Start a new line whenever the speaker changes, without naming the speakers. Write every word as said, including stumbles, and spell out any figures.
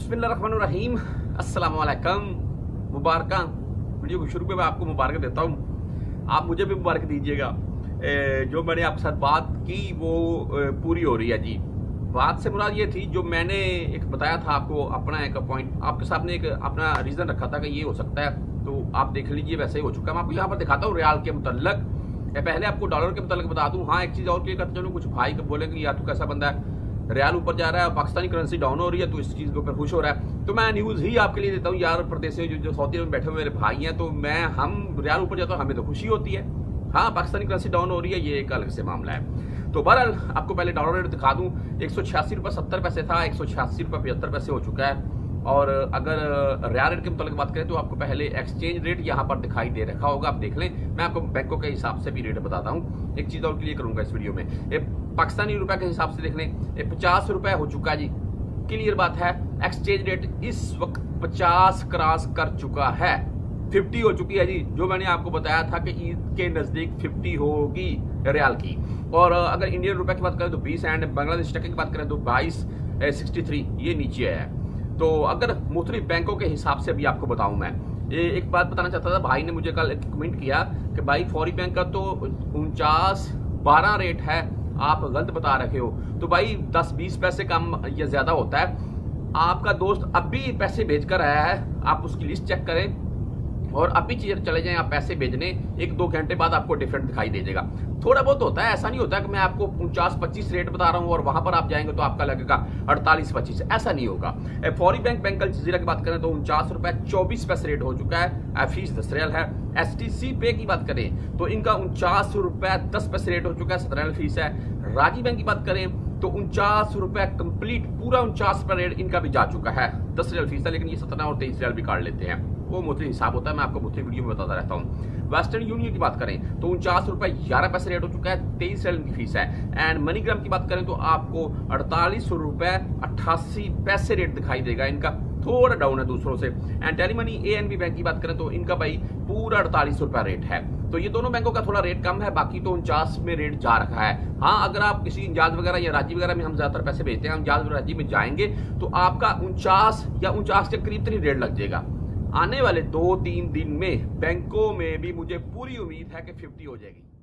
बिस्मिल्लाहिर्रहमानिर्रहीम, अस्सलाम वालेकुम। मुबारक। वीडियो को शुरू में मैं आपको मुबारक देता हूँ, आप मुझे भी मुबारक दीजिएगा। जो मैंने आपके साथ बात की वो पूरी हो रही है जी। बात से मुराद ये थी, जो मैंने एक बताया था आपको, अपना एक पॉइंट आपके सामने एक अपना रीजन रखा था कि ये हो सकता है, तो आप देख लीजिए वैसे ही हो चुका है। मैं आपको यहाँ पर दिखाता हूँ रियाल के मुतल्लक। पहले आपको डॉलर के मुतल्लक बता दूं। हाँ, एक चीज और क्लियर करता हूँ, कुछ भाई को बोलेंगे यार तू कैसा बंदा है, रियाल ऊपर जा रहा है, पाकिस्तानी करेंसी डाउन हो रही है, तो इस चीज के ऊपर खुश हो रहा है। तो मैं न्यूज ही आपके लिए देता हूँ यार, प्रदेश जो, जो सऊदी में बैठे हुए मेरे भाई हैं, तो मैं हम रियाल ऊपर जाता हूँ, हमें तो खुशी होती है। हाँ, पाकिस्तानी करेंसी डाउन हो रही है, ये एक अलग से मामला है। तो बहरहाल आपको पहले डॉलर रेट दिखा दूं। एक सौ छियासी रुपये सत्तर पैसे था, एक सौ छियासी रुपये पचहत्तर पैसे हो चुका है। और अगर रियाल रेट के मुताबिक बात करें तो आपको पहले एक्सचेंज रेट यहाँ पर दिखाई दे रखा होगा, आप देख लें। मैं आपको बैंकों के हिसाब से भी रेट बताता हूँ। एक चीज और क्लियर करूंगा इस वीडियो में, ये पाकिस्तानी रुपए के हिसाब से देख लें, ये पचास रुपए हो चुका है जी, क्लियर बात है। एक्सचेंज रेट इस वक्त पचास क्रॉस कर चुका है, फिफ्टी हो चुकी है जी। जो मैंने आपको बताया था कि ईद के नजदीक फिफ्टी होगी रियाल की। और अगर इंडियन रुपए की बात करें तो बीस एंड बांग्लादेश टके की बात करें तो बाईस सिक्सटी थ्री ये नीचे है। तो अगर मुख्तलिफ बैंकों के हिसाब से भी आपको बताऊं, मैं ये एक बात बताना चाहता था। भाई ने मुझे कल एक कमेंट किया कि भाई फौरी बैंक का तो उनचास बारह रेट है, आप गलत बता रहे हो। तो भाई दस बीस पैसे कम या ज्यादा होता है। आपका दोस्त अभी पैसे भेज कर आया है, आप उसकी लिस्ट चेक करें और अभी चले जाएं आप पैसे भेजने, एक दो घंटे बाद आपको डिफरेंट दिखाई दे देगा। थोड़ा बहुत होता है, ऐसा नहीं होता कि मैं आपको उनचास पच्चीस रेट बता रहा हूं और वहां पर आप जाएंगे तो आपका लगेगा अड़तालीस पच्चीस, ऐसा नहीं होगा। फौरी बैंक बैंक अल जजीरा की बात करें तो उनचास रुपए चौबीस पैसे रेट हो चुका है, फीस दस रियाल है। एस टी सी पे की बात करें तो इनका उनचास रुपए दस पैसे रेट हो चुका है, सत्रह रियाल फीस है। राजी बैंक की बात करें तो उनचास रुपए कंप्लीट पूरा उनचास रुपए रेट इनका भी जा चुका है, दस रियाल फीस है, लेकिन ये सत्रह और तेईस रियाल भी काट लेते हैं, वो मुझे हिसाब होता है, मैं आपको मुझे वीडियो में बताता रहता हूँ। वेस्टर्न यूनियन की बात करें तो उनचास रुपए ग्यारह पैसे रेट हो चुका है, तेईस रियाल की फीस है। एंड मनीग्राम की बात करें तो आपको अड़तालीस रुपए अट्ठासी पैसे रेट दिखाई देगा, इनका थोड़ा डाउन है दूसरों से। And telemoney A N B bank की बात करें तो इनका भाई पूरा अड़तालीस रुपया रेट है। तो ये दोनों बैंकों का थोड़ा रेट कम है, बाकी तो उनचास में रेट जा रखा है। हाँ, अगर आप किसी इंजाज वगैरह या राजी वगैरह में हम ज्यादातर पैसे भेजते हैं, हम इंजाज राजी में जाएंगे तो आपका उनचास या उनचास के करीब करीब रेट लग जाएगा। आने वाले दो तीन दिन में बैंकों में भी मुझे पूरी उम्मीद है कि फिफ्टी हो जाएगी।